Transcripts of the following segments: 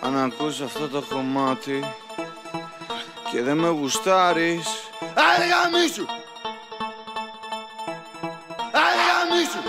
Αν ακούς αυτό το κομμάτι και δεν με γουστάρεις, άρε γαμίσου! Άρε γαμίσου!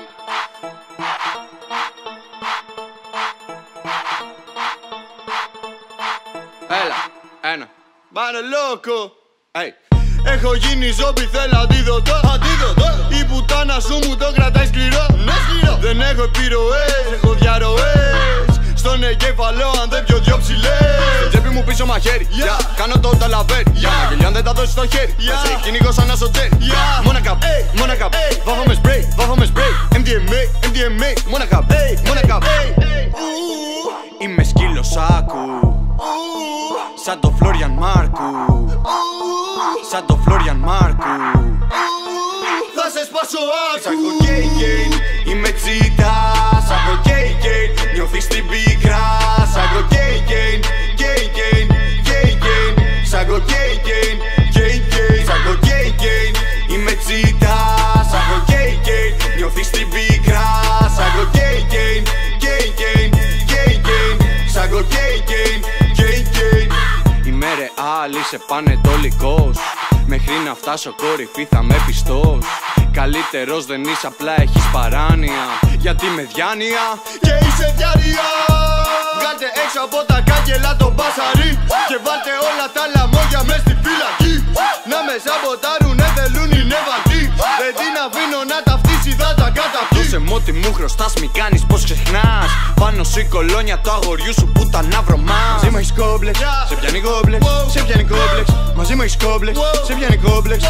έλα, ένα. Πάνε λόκο! Έχω γίνει ζόμπι, θέλω αντίδοτο. Η πουτάνα σου μου το κρατάει σκληρό. Ναι, σκληρό. Δεν έχω επιρροές, έχω διαρροές. Στον εγκέφαλο αν δεν πιω δυο ψηλές. Στην τσέπη μου πίσω μαχαίρι, κάνω το ταλαβέρι. Μαγελιάν δεν τα δώσεις στο χέρι, σε κυνηγώ σαν να στο τζέρι. Μόνακαπ, μόνακαπ, βάφαμε σπρέι, βάφαμε σπρέι. MDMA, MDMA, μόνακαπ, μόνακαπ. Είμαι σκύλος άκου, σαν το Φλόριαν Μάρκου. Σαν το Φλόριαν Μάρκου. Θα σε σπάσω άκου. Σάκω κέικέιν, είμαι τσίτα. Σάκω κέικέιν, νιώθεις την πίκρα. Σάκω κέικέιν, κέικέιν, κέικέιν. Σάκω κέικέιν, κέικέιν. Σάκω κέικέιν, είμαι τσίτα. Σάκω κέικέιν, νιώθεις την πίκρα. Σάκω κέικέιν, κέικέιν, κέικέιν. Σάκω κέικέιν, κέικέιν. Είμαι ρεάλ, είσαι πανετολικός. Μέχρι να φτάσω κορυφή θα με πιστός. Καλύτερος δεν είσαι, απλά έχεις παράνοια. Γιατί με διάνοια και είσαι διάρρεια. Βγάλτε έξω από τα κάγκελα το μπασαρί και βάλτε όλα τα λαμόγια μες στη φυλακή. Να με σαμποτάρουνε θέλουν είναι βατοί. Δεν την αφήνω να ταυτίσει, θα τα καταπιεί. Δώσε μου ό,τι μου χρωστάς, μη κάνεις πως ξεχνάς. Πάνω σου η κολόνια του αγοριού σου που τα να βρωμάς. Μαζί μου έχεις κόμπλεξ, σε πιάνει κόμπλεξ, σε πιάνει κόμπλεξ. Μαζί μου έχεις κόμπλεξ, σε πιάνει κόμπλεξ.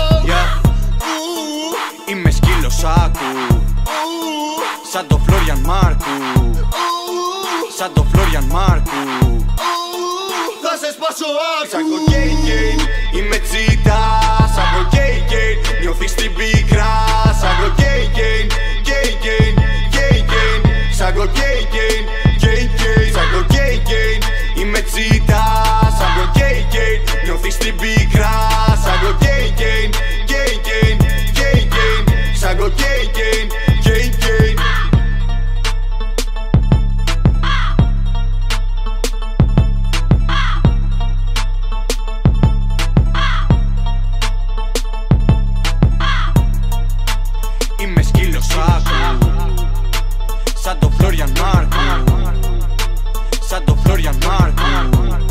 Είμαι σκύλος άκου, σαν το Φλόριαν Μάρκου. Σαν το Φλόριαν Μάρκου. Θα σε σπάσω άκου. Σάκω κέικέιν, είμαι τσίτα. Σάκω κέικέιν, νιώθεις την πίκρα. Σάκω κέικέιν, κέικέιν, κέικέιν. Σάκω κέικέιν, κέικέιν. Σάκω κέικέιν, είμαι τσίτα. Σάκω κέικέιν, νιώθεις την πίκρα. Σάκω κέικέιν, κέικέιν, κέικέιν. Σάκω κέικέιν, κέικέιν. Είμαι σκύλος άκου, σαν το Φλόριαν Μάρκου. Σαν το Φλόριαν Μάρκου.